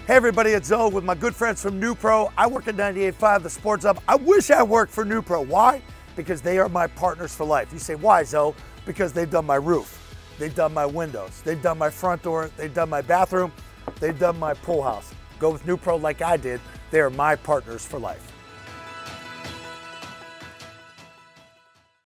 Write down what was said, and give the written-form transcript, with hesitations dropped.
Hey everybody, it's Zolak with my good friends from NEWPRO. I work at 98.5, the Sports Hub. I wish I worked for NEWPRO. Why? Because they are my partners for life. You say, why, Zolak? Because they've done my roof, they've done my windows, they've done my front door, they've done my bathroom, they've done my pool house. Go with NEWPRO like I did. They are my partners for life.